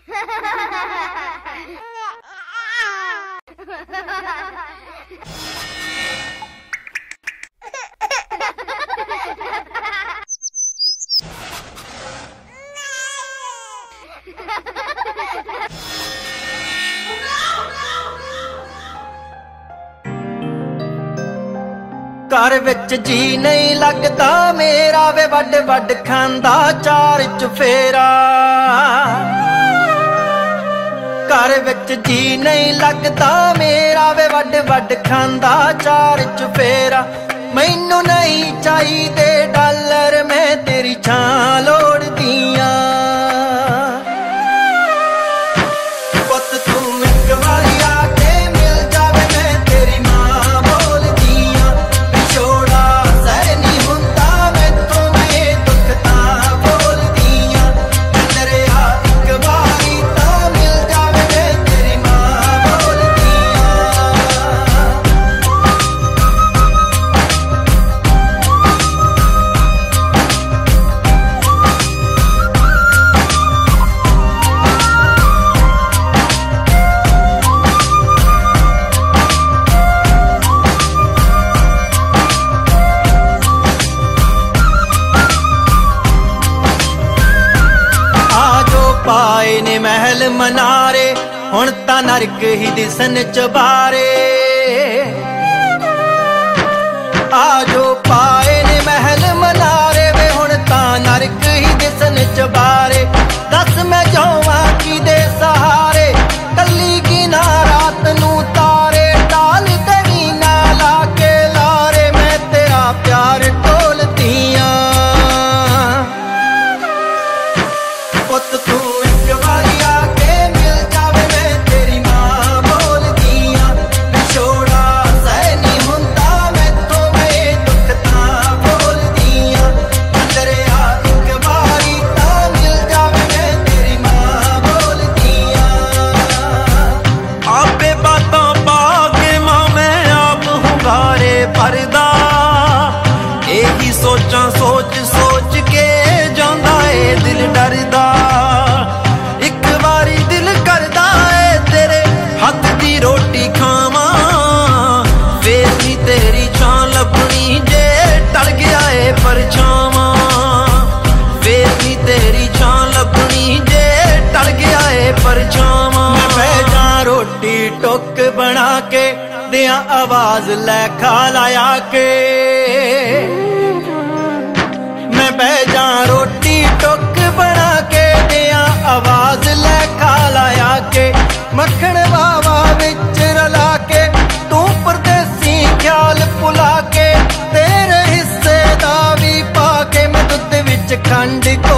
घर विच जी नहीं लगता मेरा वे वड वड खांदा चार चफेरा। घर विच जी नहीं लगता मेरा वे वड वड खांदा चार चफेरा। मैनू नहीं चाहिए डॉलर मैं तेरी छां लोड़दियां। पुत तू एक वारी आके मिल जावे मैं तेरी मां बोलदियां। विछोड़ा सह नहीं हुंदा मैथों मैं दुख तां बोलदियां। चंदरिया एक वारी तां मिल जावे मैं तेरी मां बोलदियां। पाए ने महल मनारे हुण तां नरक ही दिसन चबारे। आजो पाए ने महल मनारे वे हुण तां नरक ही दिसन चबारे। दस मैं जावां किदे सहारे कल्ली की ना रात नू तारे। टाल तेरी ना ला के लारे मैं तेरा प्यार टोलदियां। पुत तू सोच सोच के जांदा ए दिल डरदा। एक बारी दिल करदा ए तेरे हथ दी रोटी खावां। फिर भी तेरी छां लभनी जे टल गया ए परछावां। फिर भी तेरी छां लभनी जे टल गया ए परछावां। मैं भेजा रोटी टुक बना के दियां आवाज लै खा लाया के। मैं बैजा रोटी टुक बना के दिया आवाज लै खा लाया के। मक्खन वावा विच रला के तू परदेसी ख्याल भुला के। तेरे हिस्से दा भी पा के मैं दुध विच खंड